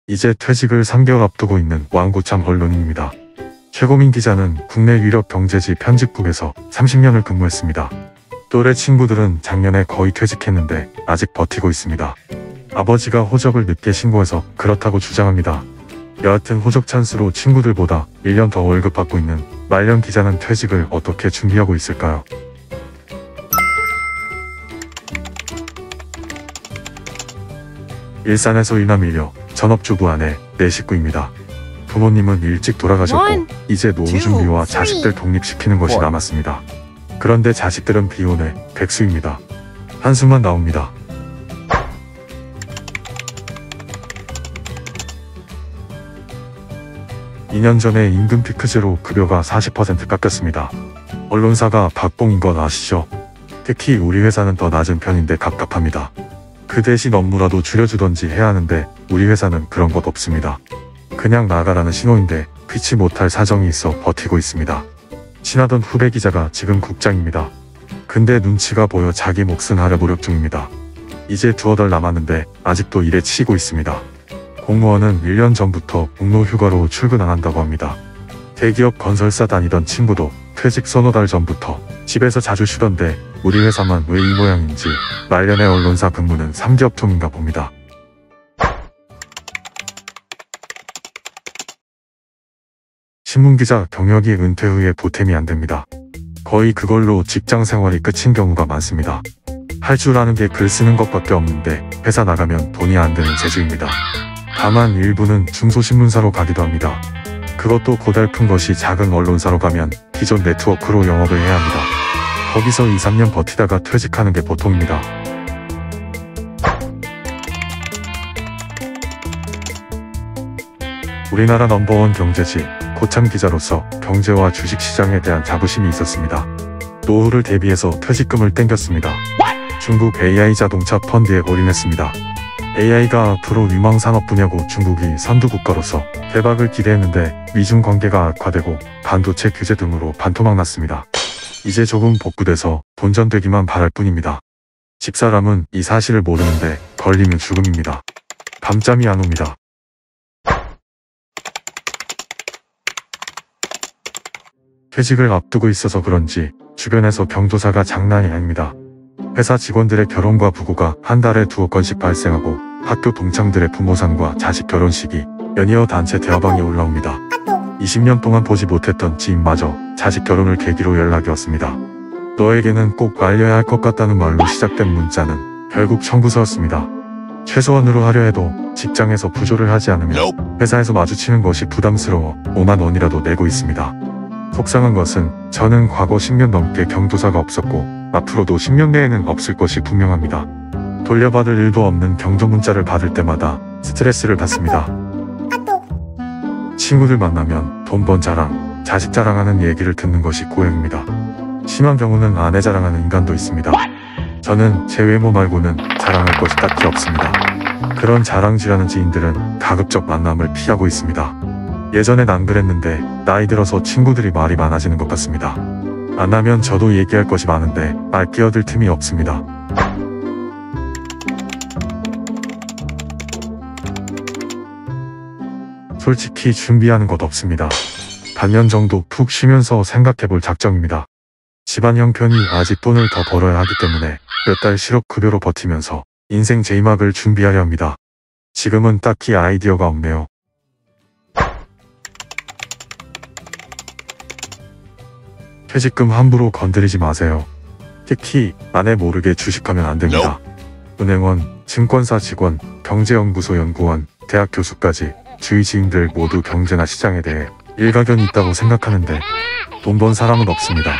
이제 퇴직을 3개월 앞두고 있는 완구참 언론인입니다. 최고민 기자는 국내 유력 경제지 편집국에서 30년을 근무했습니다. 또래 친구들은 작년에 거의 퇴직했는데 아직 버티고 있습니다. 아버지가 호적을 늦게 신고해서 그렇다고 주장합니다. 여하튼 호적 찬스로 친구들보다 1년 더 월급 받고 있는 말년 기자는 퇴직을 어떻게 준비하고 있을까요? 일산에서 일남 일녀, 전업주부 아내, 4식구입니다. 부모님은 일찍 돌아가셨고 이제 노후 준비와 자식들 독립시키는 것이 남았습니다. 그런데 자식들은 비혼의 백수입니다. 한숨만 나옵니다. (2년) 전에 임금 피크제로 급여가 40% 깎였습니다. 언론사가 박봉인 건 아시죠? 특히 우리 회사는 더 낮은 편인데 갑갑합니다. 그 대신 업무라도 줄여주던지 해야 하는데 우리 회사는 그런 것 없습니다. 그냥 나가라는 신호인데 피치 못할 사정이 있어 버티고 있습니다. 친하던 후배 기자가 지금 국장입니다. 근데 눈치가 보여 자기 몫은 하려 노력 중입니다. 이제 두어 달 남았는데 아직도 일에 치이고 있습니다. 공무원은 1년 전부터 공로휴가로 출근 안 한다고 합니다. 대기업 건설사 다니던 친구도 퇴직 서너 달 전부터 집에서 자주 쉬던데 우리 회사만 왜 이 모양인지 말년의 언론사 근무는 3개업 통인가 봅니다. 신문기자 경력이 은퇴 후에 보탬이 안 됩니다. 거의 그걸로 직장 생활이 끝인 경우가 많습니다. 할 줄 아는 게 글 쓰는 것밖에 없는데 회사 나가면 돈이 안 되는 재주입니다. 다만 일부는 중소신문사로 가기도 합니다. 그것도 고달픈 것이 작은 언론사로 가면 기존 네트워크로 영업을 해야 합니다. 거기서 2~3년 버티다가 퇴직하는 게 보통입니다. 우리나라 넘버원 경제지 고참 기자로서 경제와 주식시장에 대한 자부심이 있었습니다. 노후를 대비해서 퇴직금을 땡겼습니다. 중국 AI 자동차 펀드에 올인했습니다. AI가 앞으로 유망산업 분야고 중국이 선두국가로서 대박을 기대했는데 미중 관계가 악화되고 반도체 규제 등으로 반토막 났습니다. 이제 조금 복구돼서 본전되기만 바랄 뿐입니다. 집사람은 이 사실을 모르는데 걸리면 죽음입니다. 밤잠이 안 옵니다. 퇴직을 앞두고 있어서 그런지 주변에서 경조사가 장난이 아닙니다. 회사 직원들의 결혼과 부고가 한 달에 2건씩 발생하고 학교 동창들의 부모상과 자식 결혼식이 연이어 단체 대화방에 올라옵니다. 20년 동안 보지 못했던 지인마저 자식 결혼을 계기로 연락이 왔습니다. 너에게는 꼭 알려야 할 것 같다는 말로 시작된 문자는 결국 청구서였습니다. 최소한으로 하려 해도 직장에서 부조를 하지 않으면 회사에서 마주치는 것이 부담스러워 5만 원이라도 내고 있습니다. 속상한 것은 저는 과거 10년 넘게 경조사가 없었고 앞으로도 10년 내에는 없을 것이 분명합니다. 돌려받을 일도 없는 경조 문자를 받을 때마다 스트레스를 받습니다. 친구들 만나면 돈 번 자랑, 자식 자랑하는 얘기를 듣는 것이 고역입니다. 심한 경우는 아내 자랑하는 인간도 있습니다. 저는 제 외모 말고는 자랑할 것이 딱히 없습니다. 그런 자랑질하는 지인들은 가급적 만남을 피하고 있습니다. 예전엔 안 그랬는데 나이 들어서 친구들이 말이 많아지는 것 같습니다. 만나면 저도 얘기할 것이 많은데 말 끼어들 틈이 없습니다. 솔직히 준비하는 것 없습니다. 반년 정도 푹 쉬면서 생각해볼 작정입니다. 집안 형편이 아직 돈을 더 벌어야 하기 때문에 몇 달 실업급여로 버티면서 인생 제2막을 준비하려 합니다. 지금은 딱히 아이디어가 없네요. 퇴직금 함부로 건드리지 마세요. 특히 아내 모르게 주식하면 안 됩니다. 은행원, 증권사 직원, 경제연구소 연구원, 대학 교수까지 주위 지인들 모두 경제나 시장에 대해 일가견이 있다고 생각하는데 돈 번 사람은 없습니다.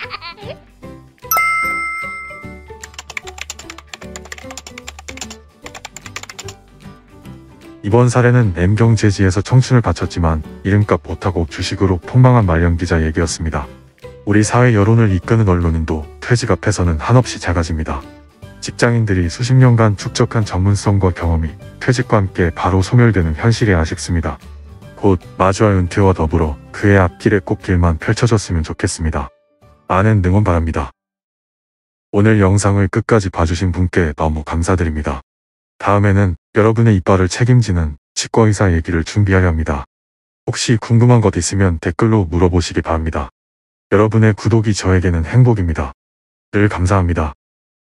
이번 사례는 M경제지에서 청춘을 바쳤지만 이름값 못하고 주식으로 폭망한 말년 기자 얘기였습니다. 우리 사회 여론을 이끄는 언론인도 퇴직 앞에서는 한없이 작아집니다. 직장인들이 수십 년간 축적한 전문성과 경험이 퇴직과 함께 바로 소멸되는 현실이 아쉽습니다. 곧 마주할 은퇴와 더불어 그의 앞길의 꽃길만 펼쳐졌으면 좋겠습니다. 많은 응원 바랍니다. 오늘 영상을 끝까지 봐주신 분께 너무 감사드립니다. 다음에는 여러분의 이빨을 책임지는 치과의사 얘기를 준비하려 합니다. 혹시 궁금한 것 있으면 댓글로 물어보시기 바랍니다. 여러분의 구독이 저에게는 행복입니다. 늘 감사합니다.